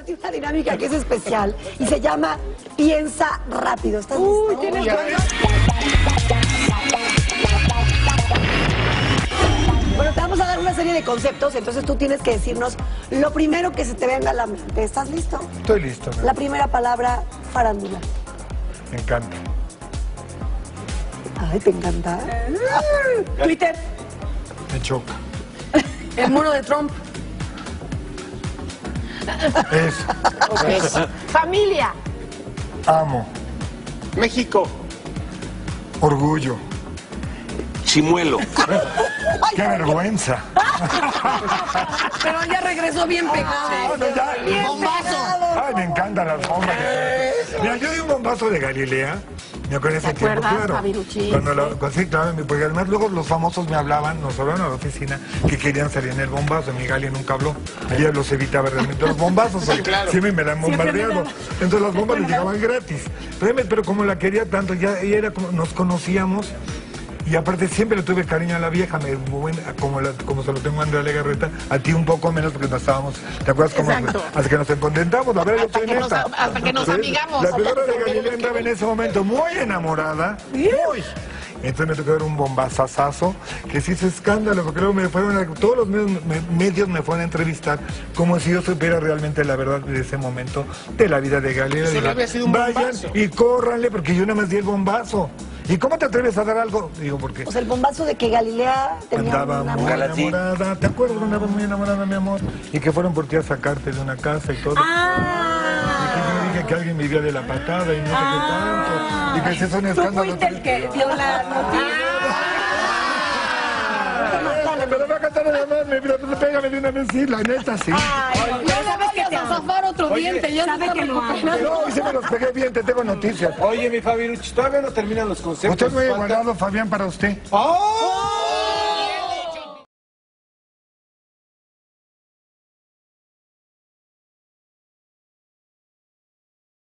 tiene una dinámica que es especial y se llama Piensa Rápido. ¿Estás listo? Uy, tienes Bueno, te vamos a dar una serie de conceptos, entonces tú tienes que decirnos lo primero que se te venga a la mente. ¿Estás listo? Estoy listo. La primera palabra, farándula. Me encanta. Ay, ¿te encanta? Twitter. Me choca. El muro de Trump. Eso. Familia. Amo. México. Orgullo. Chimuelo. ¡Qué vergüenza! Pero ya regresó bien pegado. Bueno, ya, Bien bombazo. pegado. Ay, me encantan las bombas. Mira, yo di un bombazo de Galilea. Me acuerdo ese tiempo, acuerdas, claro. Fabiruchín? Sí, claro, porque además luego los famosos me hablaban, nos hablaban a la oficina, que querían salir en el bombazo. Mi Gali nunca habló. Ella los evitaba realmente los bombazos. Sí, claro. Siempre me la han Siempre me bombardeado. la- Entonces las bombas les llegaban gratis. Pero como la quería tanto, ya ella era como, nos conocíamos. Y aparte siempre le tuve cariño a la vieja, como se lo tengo a Andrea Legarreta, a ti un poco menos porque no estábamos, ¿te acuerdas cómo? Exacto. Hasta que nos encontentamos, la verdad yo Hasta soy que nos- neta. hasta que nos ¿Sí? amigamos. La figura de Galilea andaba en ese momento muy enamorada, muy. Entonces me tocó ver un bombazazazo que se hizo escándalo, porque luego todos los medios me fueron a entrevistar como si yo supiera realmente la verdad de ese momento de la vida de Galilea. Solo había sido un Vayan bombazo. y córranle porque yo nada más di el bombazo. ¿Y cómo te atreves a dar algo? Digo, porque O sea, el bombazo de que Galilea tenía andaba una muy Galatín. enamorada. ¿Te acuerdas? Andaba muy enamorada, mi amor. Y que fueron por ti a sacarte de una casa y todo. Y que yo dije que alguien vivía de la patada y no sé qué tanto. Y que se son Tú escándalos. fuiste el que dio la noticia. Pero va a cantar nada más, pégame de una vez, sí, la neta, sí. Ya sabes que te vas a zafar otro diente. Ya sabes que lo hago. No, y se me los pegué bien, te tengo noticias. Oye, mi Fabiruchi, todavía no terminan los conceptos. Usted es muy Falta- igualado, Fabián, para usted. ¡Oh!